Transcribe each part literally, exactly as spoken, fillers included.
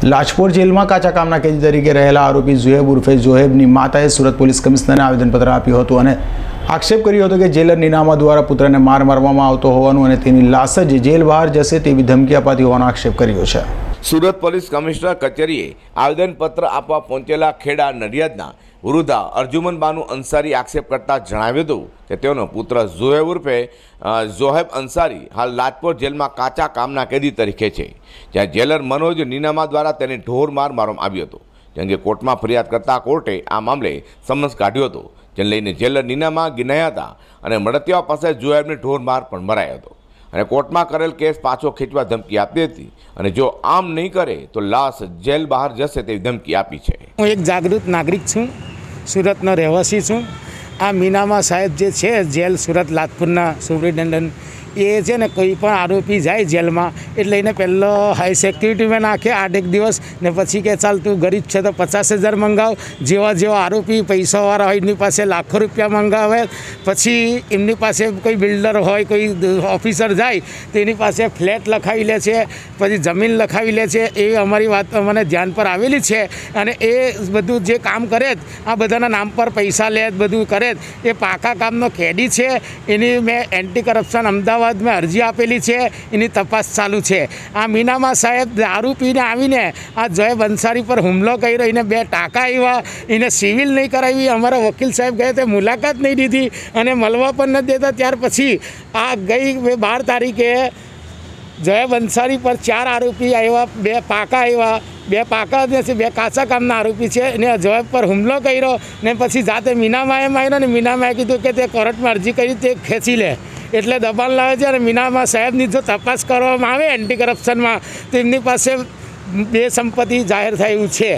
લાજપોર જેલમાં કાચા કામના કેદી તરીકે રહેલા આરોપી ઝુહેબ ઉર્ફે ઝોહેબની માતાએ સુરત પોલીસ કમિશનરને આવેદનપત્ર આપ્યું હતું અને આક્ષેપ કર્યો હતો કે જેલર નીનામા દ્વારા પુત્રને માર મારવામાં આવતો હોવાનું અને તેની લાશ જ જેલ બહાર જશે તેવી ધમકી અપાતી હોવાનો આક્ષેપ કર્યો છે। સુરત પોલીસ કમિશનર કચેરીએ આવેદનપત્ર આપવા પહોંચેલા ખેડા નડિયાદના વૃદ્ધા અર્જુમન બાનુ અંસારી આક્ષેપ કરતા જણાવ્યું હતું કે તેઓનો પુત્ર ઝુહેબ ઉર્ફે ઝોહેબ અંસારી હાલ લાજપોર જેલમાં કાચા કામના કેદી તરીકે છે, જ્યાં જેલર મનોજ નીનામા દ્વારા તેને ઢોર માર મારવામાં આવ્યો હતો। જેમ કે કોર્ટમાં ફરિયાદ કરતા કોર્ટે આ મામલે સમન્સ કાઢ્યો હતો, જેને લઈને જેલર નીનામા ગિનાયા હતા અને મળતિયા પાસે ઝુહેબને ઢોર માર પણ મરાયો હતો અને કોર્ટમાં કરેલ કેસ પાછો ખેંચવા ધમકી આપી હતી અને જો આમ નહીં કરે તો લાશ જેલ બહાર જશે તેવી ધમકી આપી છે। હું એક જાગૃત નાગરિક છું, સુરતનો રહેવાસી છું। આ મીનામા સાહેબ જે છે જેલ સુરત લાજપુરના સુપ્રિન્ટેન્ડન્ટ એ છે ને કોઈ પણ આરોપી જાય જેલમાં એટલે એને પહેલો હાઈ સિક્યુરિટીમાં નાખે આઠ એક દિવસ ને પછી કે ચાલ તું ગરીબ છે તો પચાસ હજાર મંગાવ, જેવા જેવા આરોપી પૈસાવાળા હોય એમની પાસે લાખો રૂપિયા મંગાવે, પછી એમની પાસે કોઈ બિલ્ડર હોય કોઈ ઓફિસર જાય તો એની પાસે ફ્લેટ લખાવી લે છે, પછી જમીન લખાવી લે છે। એ અમારી વાત મને ધ્યાન પર આવેલી છે અને એ બધું જે કામ કરે આ બધાના નામ પર પૈસા લે બધું કરે એ પાકા કામનો કેદી છે। એની મેં એન્ટી કરપ્શન અમદાવાદ મેં અરજી આપેલી છે, એની તપાસ ચાલુ છે। આ મીનામા સાહેબ દારૂ પીને આવીને આ ઝોહેબ અંસારી પર હુમલો કર્યો, એને બે ટાંકા આવ્યા, એને સિવિલ નહીં કરાવી, અમારા વકીલ સાહેબ ગયા તે મુલાકાત નહીં દીધી અને મળવા પણ નથી દેતા। ત્યાર પછી આ ગઈ બાર તારીખે ઝોહેબ અંસારી પર ચાર આરોપી આવ્યા, બે પાકા આવ્યા, બે પાકા છે, બે કાચા કામના આરોપી છે ને ઝોહેબ પર હુમલો કર્યો ને પછી જાતે મીનામાએ માર્યો ને મીનામાએ કીધું કે તે કોર્ટમાં અરજી કરી તે ખેંચી લે એટલે દબાણ લાવે છે અને મીનામા સાહેબની જો તપાસ કરવામાં આવે એન્ટી કરપ્શનમાં તો એમની પાસે બે સંપત્તિ જાહેર થાય એવું છે।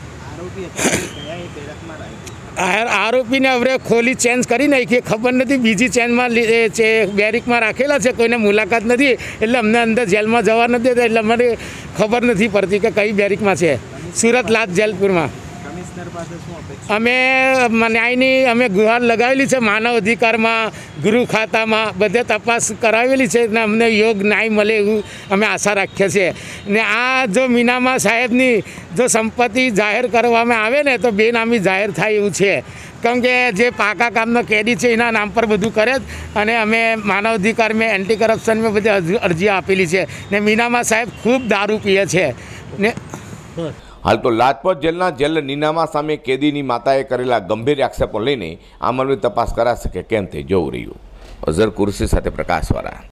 આરોપીને હવે ખોલી ચેન્જ કરી નાખી, ખબર નથી બીજી ચેન્જમાં બેરિકમાં રાખેલા છે, કોઈને મુલાકાત નથી એટલે અમને અંદર જેલમાં જવા નથી દેતા, એટલે અમને ખબર નથી પડતી કે કઈ બેરિકમાં છે। સુરત લાજ જેલપુરમાં અમે ન્યાયની અમે ગુહાર લગાવેલી છે, માનવ અધિકારમાં ગૃહ ખાતામાં બધે તપાસ કરાવેલી છે ને અમને યોગ્ય ન્યાય મળે એવું અમે આશા રાખીએ છીએ। ને આ જો મીનામા સાહેબની જો સંપત્તિ જાહેર કરવામાં આવે ને તો બેનામી જાહેર થાય એવું છે, કેમ કે જે પાકા કામનો કેદી છે એના નામ પર બધું કરે અને અમે માનવ અધિકાર મેં એન્ટી કરપ્શન મેં બધી અરજી આપેલી છે ને મીનામા સાહેબ ખૂબ દારૂ પીએ છે ને હાલ તો લાજપોર જેલના જેલર નીનામા સામે કેદીની માતાએ કરેલા ગંભીર આક્ષેપો લઈને આ મામલે તપાસ કરાશે કે કેમ તે જોવું રહ્યું। અઝર કુર્સી સાથે પ્રકાશવાળા।